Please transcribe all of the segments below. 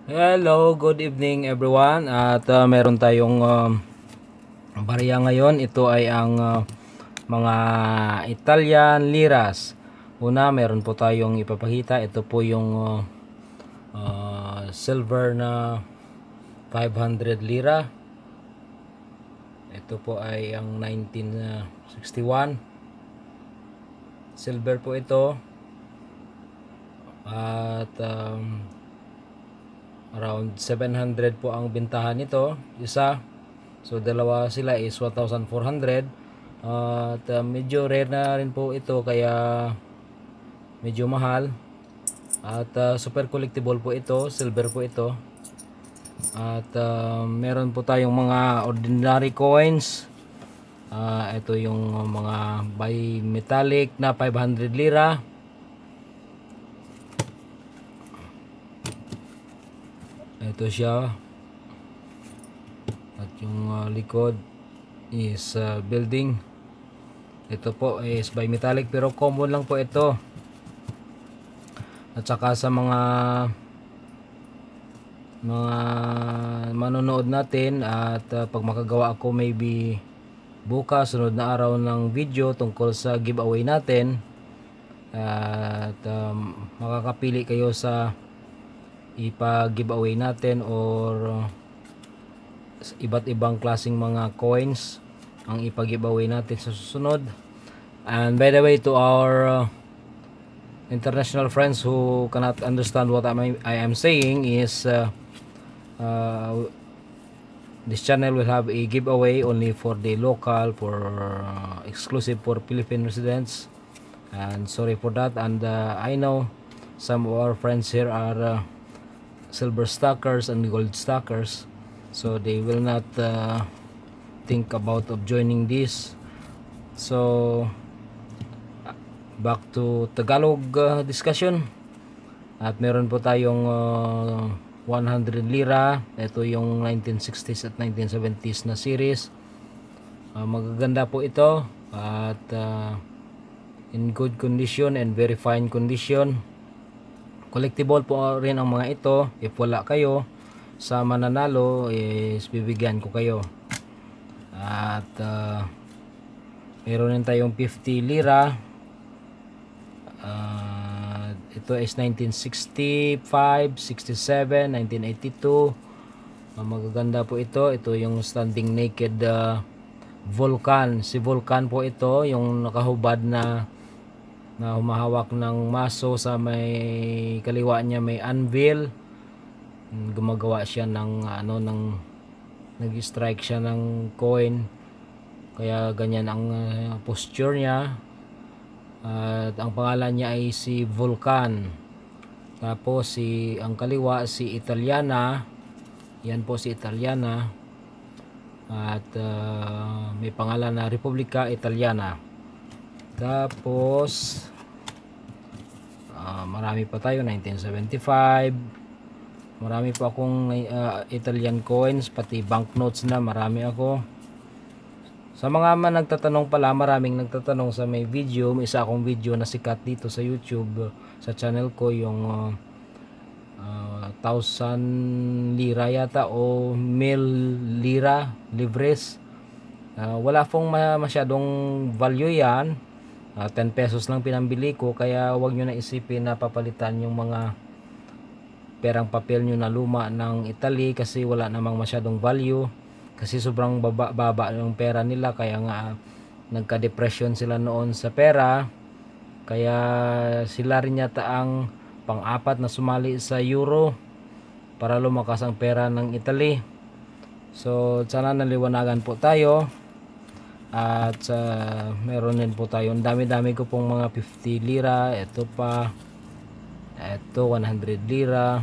Hello, good evening everyone. At meron tayong barya ngayon. Ito ay ang mga Italian liras. Una, meron po tayong ipapakita. Ito po yung silver na 500 lira. Ito po ay ang 1961. Silver po ito. At around 700 po ang bintahan nito, isa. So dalawa sila is 1,400. At medyo rare na rin po ito kaya medyo mahal. At super collectible po ito, silver po ito. At meron po tayong mga ordinary coins. Ito yung mga bimetallic na 500 lira. Ito siya. At yung likod is building. Ito po is bimetallic pero common lang po ito. At saka sa mga manonood natin at pag makagawa ako maybe bukas, sunod na araw ng video tungkol sa giveaway natin. At makakapili kayo sa ipa-giveaway natin or iba't ibang klaseng mga coins ang ipa-giveaway natin sa susunod. And by the way, to our international friends who cannot understand what I am saying is this channel will have a giveaway only for the local, for exclusive for Philippine residents, and sorry for that. And I know some of our friends here are silver stackers and gold stackers, so they will not think about of joining this. So back to Tagalog discussion. At meron po tayong 100 lira. Ito yung 1960s at 1970s na series. Magaganda po ito at in good condition and very fine condition. Collectible po rin ang mga ito. If wala kayo sa mananalo is bibigyan ko kayo. At meron din tayong 50 lira. Ito is 1965, 67, 1982. Magaganda po ito. Ito yung standing naked Vulcan. Si Vulcan po ito, yung nakahubad na humahawak ng maso, sa may kaliwa niya may anvil. Gumagawa siya ng nag-strike siya ng coin, kaya ganyan ang posture niya. At ang pangalan niya ay si Vulcan. Tapos ang kaliwa si Italiana. Yan po si Italiana. At may pangalan na Repubblica Italiana. Tapos marami pa tayo, 1975. Marami pa akong Italian coins, pati banknotes na marami ako. Sa mga nagtatanong pala, maraming nagtatanong sa may video, may isa akong video na sikat dito sa YouTube, sa channel ko, yung 1,000 lira yata o 1,000 lira libres. Wala pong masyadong value yan. 10 pesos lang pinambili ko, kaya wag nyo na isipin na papalitan yung mga perang papel nyo na luma ng Italy, kasi wala namang masyadong value, kasi sobrang baba yung pera nila. Kaya nga nagka-depression sila noon sa pera, kaya sila rin yata ang pang-apat na sumali sa Euro para lumakas ang pera ng Italy. So sana naliwanagan po tayo. At meron din po tayo, dami-dami ko pong mga 50 lira. Ito pa, ito 100 lira.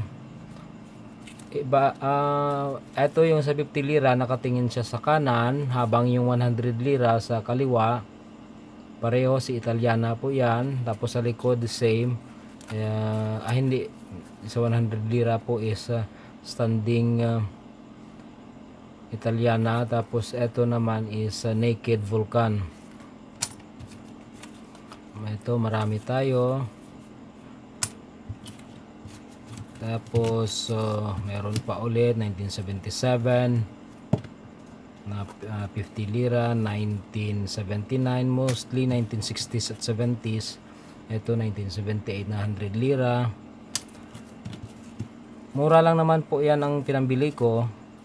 Ito yung sa 50 lira, nakatingin siya sa kanan, habang yung 100 lira sa kaliwa. Pareho, si Italiana po yan. Tapos sa likod the same. Hindi, sa 100 lira po is standing Italiana. Tapos ito naman is naked Vulcan. Ito marami tayo. Tapos meron pa ulit 1977 na 50 lira, 1979 mostly 1960s at 70s. Ito 1978 na 100 lira. Mura lang naman po yan ang pinambili ko.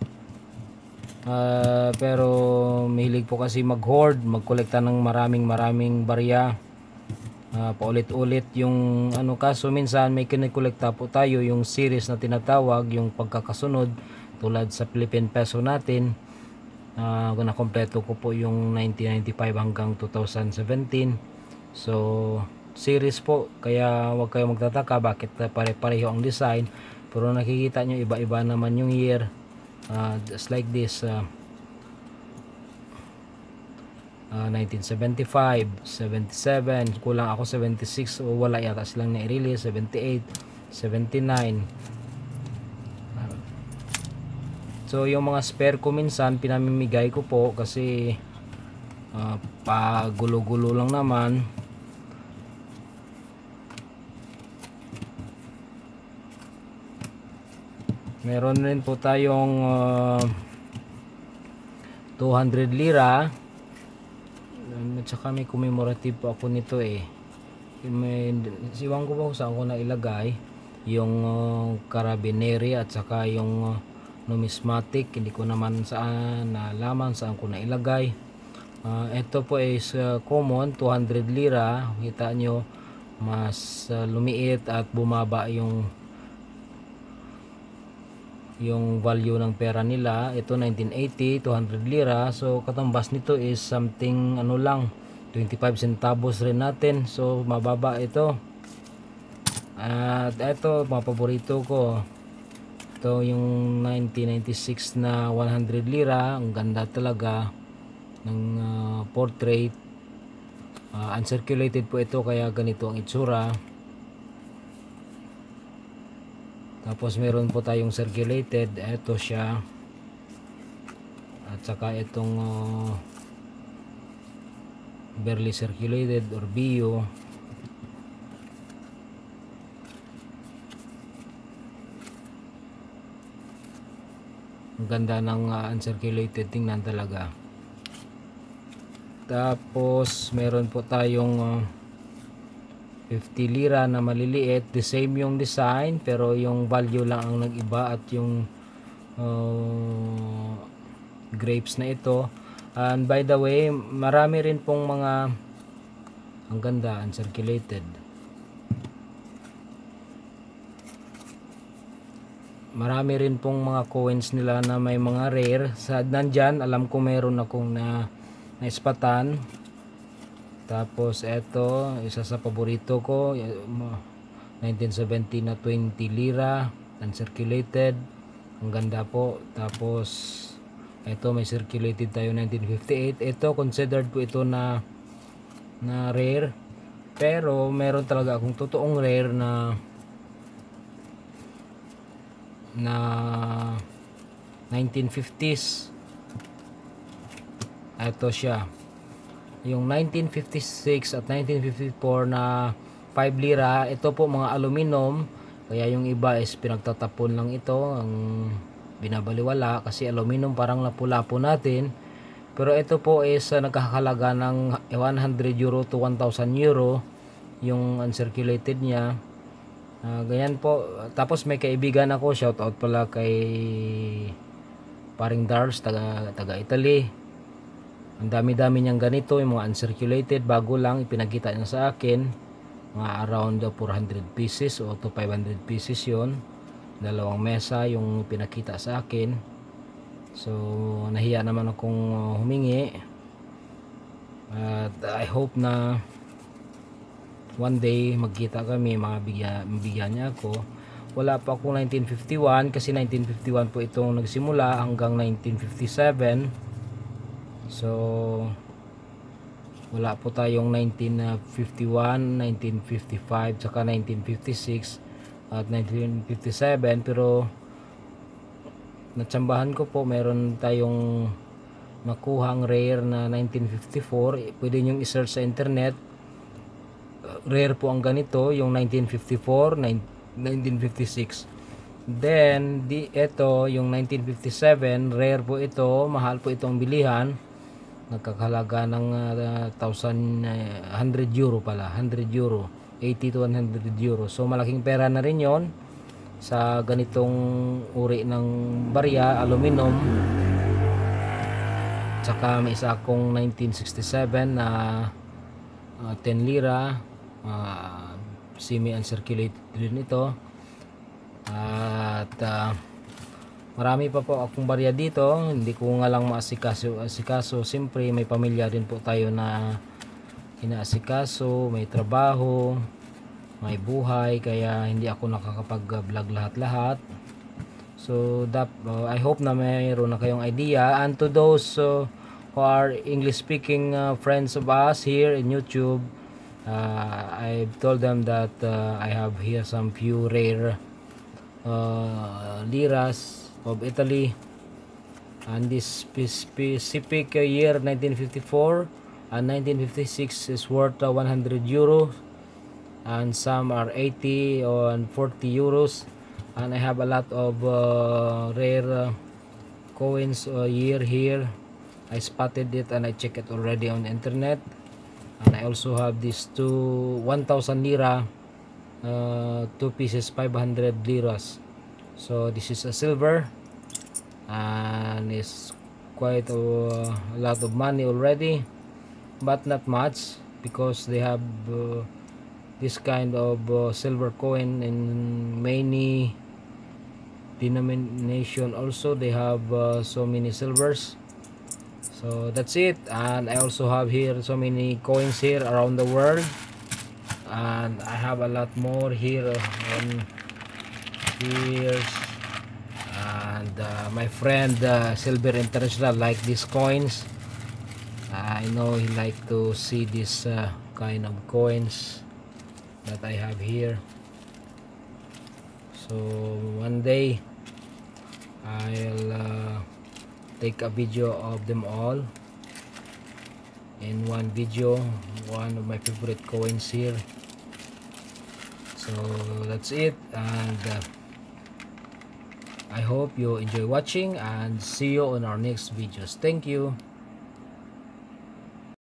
Pero mahilig po kasi mag-hoard, magkolekta ng maraming barya. Paulit-ulit yung kaso minsan may kinikolekta po tayo yung series na tinatawag, yung pagkakasunod tulad sa Philippine Peso natin. Nakompleto ko po yung 1995 hanggang 2017. So series po, kaya wag kayo magtataka bakit pare-pareho ang design, pero nakikita nyo iba-iba naman yung year. Just like this, 1975, 77, kulang ako 76 o wala yata silang na-release, 78, 79. So yung mga spare ko minsan pinamimigay ko po kasi pagulo-gulo lang naman. Meron rin po tayong 200 lira. At saka may commemorative po ako nito siwang ko ba kung saan ko na ilagay yung carabinieri at saka yung numismatic. Hindi ko naman saan nalaman saan ko na ilagay. Ito po is common 200 lira. Kita nyo mas lumiit at bumaba yung value ng pera nila. Ito 1980, 200 lira. So katumbas nito is something lang, 25 centavos rin natin. So mababa ito. At ito mga paborito ko. Ito yung 1996 na 100 lira. Ang ganda talaga ng portrait. Uncirculated po ito kaya ganito ang itsura. Tapos meron po tayong circulated, ito siya. At saka itong barely circulated or bio. Ang ganda ng uncirculated, tingnan talaga. Tapos meron po tayong 50 lira na maliliit, the same yung design pero yung value lang ang nag-iba at yung grapes na ito. And by the way, marami rin pong mga, ang ganda, uncirculated. Marami rin pong mga coins nila na may mga rare. Nandyan, alam ko meron akong naispatan. Tapos eto, isa sa paborito ko, 1970 na 20 lira, uncirculated. Ang ganda po. Tapos eto may circulated tayo 1958. Ito considered po ito na rare. Pero meron talaga akong totoong rare na 1950s. Ito siya. Yung 1956 at 1954 na 5 lira, ito po mga aluminum, kaya yung iba is pinagtatapon lang ito, ang binabaliwala kasi aluminum parang lapu-lapo natin. Pero ito po is nagkakalaga ng 100 euro to 1,000 euro yung uncirculated niya. Ganyan po. Tapos may kaibigan ako, shout out pala kay paring Dars, taga Italy. Ang dami-dami niyang ganito, yung mga uncirculated, bago lang ipinakita niya sa akin, mga around 400 pieces o to 500 pieces yon. Dalawang mesa yung pinakita sa akin. So nahiya naman akong humingi. At I hope na one day magkita kami, mabigyan niya ako. Wala pa ako 1951 kasi 1951 po itong nagsimula hanggang 1957. So wala po tayong 1951, 1955, saka 1956 at 1957. Pero natsambahan ko po, meron tayong nakuhang rare na 1954. Pwede nyo i-search sa internet. Rare po ang ganito, yung 1954, 1956. Then ito yung 1957, rare po ito, mahal po itong bilihan. Nagkakalaga ng 100 euro pala, 100 euro, 80 to 100 euro. So malaking pera na rin yon sa ganitong uri ng barya, aluminum. Tsaka may isa akong 1967 na 10 lira, semi-uncirculated din ito. At marami pa po akong barya dito, hindi ko nga lang maasikaso. Siyempre may pamilya din po tayo na inaasikaso, may trabaho, may buhay, kaya hindi ako nakakapag-vlog lahat-lahat. So I hope na mayroon na kayong idea. And to those who are English speaking friends of us here in YouTube, I've told them that I have here some few rare liras of Italy, and this specific year 1954 and 1956 is worth 100 euro, and some are 80 and 40 euros. And I have a lot of rare coins year here. I spotted it and I checked it already on the internet. And I also have these 1,000 lira, 2 pieces, 500 liras. So this is a silver, and it's quite a lot of money already, but not much, because they have this kind of silver coin in many denomination. Also they have so many silvers. So that's it. And I also have here so many coins here around the world, and I have a lot more here on here. And my friend Silver International like these coins. I know he like to see this kind of coins that I have here. So one day I'll take a video of them all in one video, one of my favorite coins here. So that's it, and I hope you enjoy watching, and see you on our next videos. Thank you.